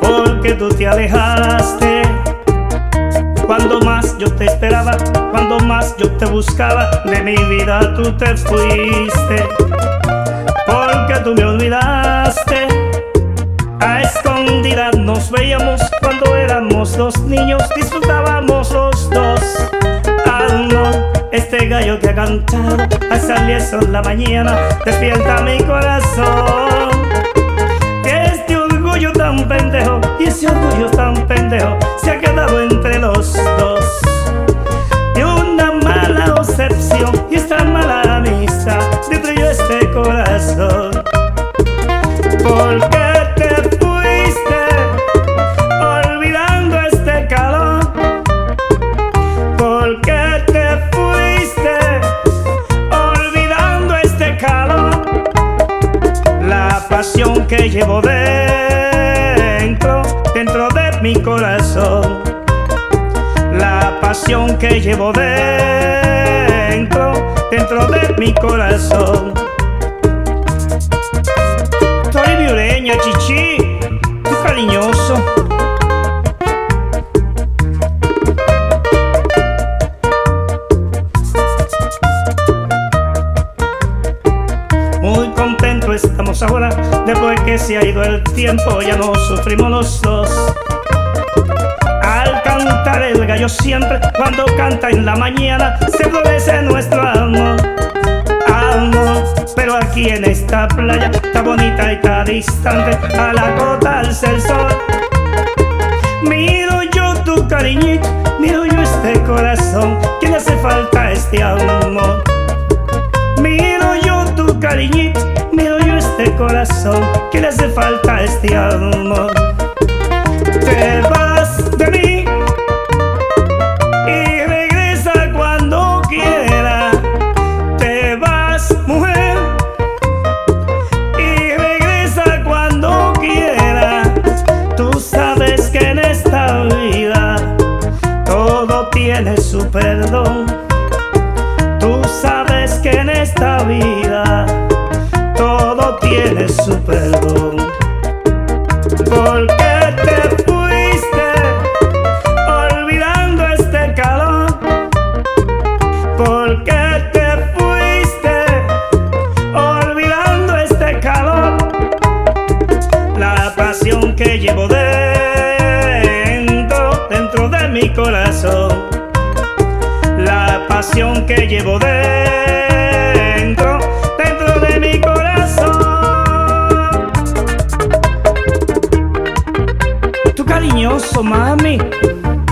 porque tú te alejaste. Cuando más yo te esperaba, cuando más yo te buscaba, de mi vida tú te fuiste, porque tú me olvidaste. A escondidas nos veíamos cuando éramos dos niños, disfrutábamos los dos. Amor, este gallo que ha cantado hasta las 10 de la mañana despierta mi corazón. Este orgullo tan pendejo y ese orgullo tan pendejo se ha quedado entre los dos. Y una mala obsesión y esta mala amistad destruyó este corazón. ¿Por qué te fuiste olvidando este calor? ¿Por qué te fuiste olvidando este calor? La pasión que llevo dentro de mi corazón. La pasión que llevo dentro de mi corazón. Tú eres viureña, chichi, tú cariñoso. Muy contento estamos ahora, después que se ha ido el tiempo ya no sufrimos los dos. Al cantar el gallo siempre, cuando canta en la mañana, se florece nuestro amor. Amor, pero aquí en esta playa, está bonita y está distante, a la costa alza el sol. Miro yo tu cariñito, miro yo este corazón, que le hace falta este amor. Miro yo tu cariñito, miro yo este corazón, que le hace falta este amor. Te vas de mí y regresa cuando quiera. Te vas, mujer, y regresa cuando quiera. Tú sabes que en esta vida todo tiene su perdón. Tú sabes que en esta vida todo tiene su perdón. ¿Por qué te fuiste olvidando este calor? ¿Por qué te fuiste olvidando este calor? La pasión que llevo dentro de mi corazón. La pasión que llevo dentro de mi corazón. Tú cariñoso, mami.